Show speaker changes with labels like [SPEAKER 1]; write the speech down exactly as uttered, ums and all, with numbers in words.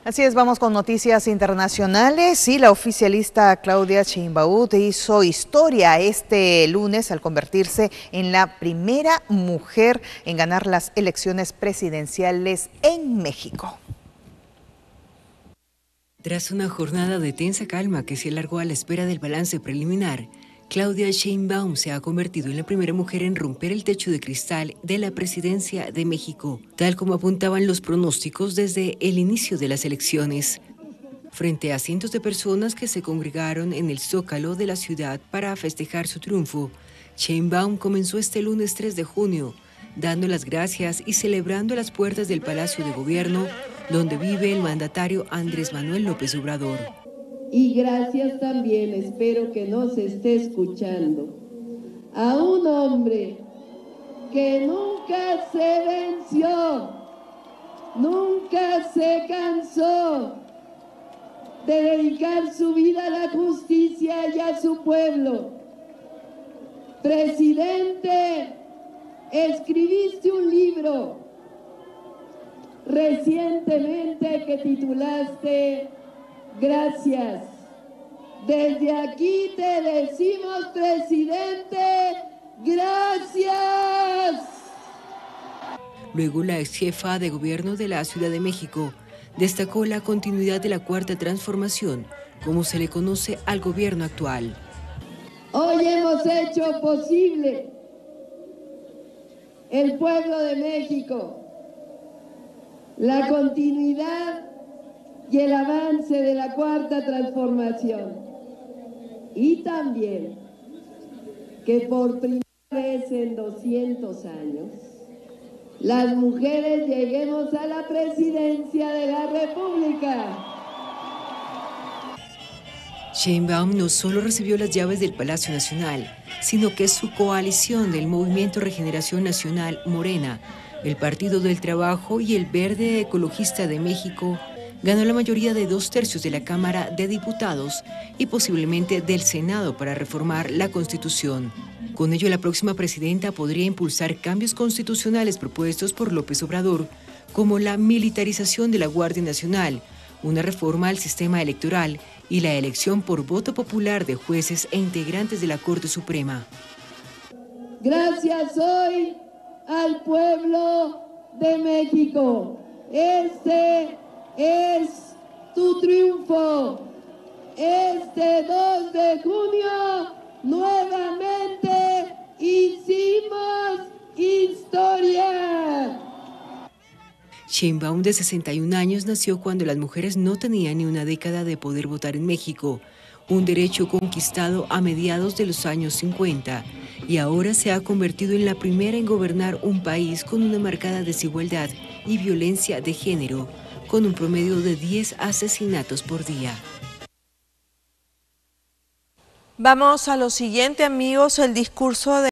[SPEAKER 1] Así es, vamos con noticias internacionales. Y la oficialista Claudia Sheinbaum hizo historia este lunes al convertirse en la primera mujer en ganar las elecciones presidenciales en México.
[SPEAKER 2] Tras una jornada de tensa calma que se alargó a la espera del balance preliminar, Claudia Sheinbaum se ha convertido en la primera mujer en romper el techo de cristal de la presidencia de México, tal como apuntaban los pronósticos desde el inicio de las elecciones. Frente a cientos de personas que se congregaron en el Zócalo de la ciudad para festejar su triunfo, Sheinbaum comenzó este lunes tres de junio, dando las gracias y celebrando a las puertas del Palacio de Gobierno, donde vive el mandatario Andrés Manuel López Obrador.
[SPEAKER 3] Y gracias también, espero que nos esté escuchando, a un hombre que nunca se venció, nunca se cansó de dedicar su vida a la justicia y a su pueblo. Presidente, escribiste un libro recientemente que titulaste Gracias. Desde aquí te decimos, presidente, gracias.
[SPEAKER 2] Luego, la ex jefa de gobierno de la Ciudad de México destacó la continuidad de la Cuarta Transformación, como se le conoce al gobierno actual.
[SPEAKER 3] Hoy hemos hecho posible el pueblo de México, la continuidad y el avance de la Cuarta Transformación. Y también que por primera vez en doscientos años, las mujeres lleguemos a la presidencia de la República.
[SPEAKER 2] Sheinbaum no solo recibió las llaves del Palacio Nacional, sino que su coalición del Movimiento Regeneración Nacional Morena, el Partido del Trabajo y el Verde Ecologista de México ganó la mayoría de dos tercios de la Cámara de Diputados y posiblemente del Senado para reformar la Constitución. Con ello, la próxima presidenta podría impulsar cambios constitucionales propuestos por López Obrador, como la militarización de la Guardia Nacional, una reforma al sistema electoral y la elección por voto popular de jueces e integrantes de la Corte Suprema.
[SPEAKER 3] Gracias hoy al pueblo de México. Este es tu triunfo. Este dos de junio nuevamente hicimos historia.
[SPEAKER 2] Sheinbaum, de sesenta y un años, nació cuando las mujeres no tenían ni una década de poder votar en México, un derecho conquistado a mediados de los años cincuenta, y ahora se ha convertido en la primera en gobernar un país con una marcada desigualdad y violencia de género, con un promedio de diez asesinatos por día.
[SPEAKER 4] Vamos a lo siguiente, amigos, el discurso de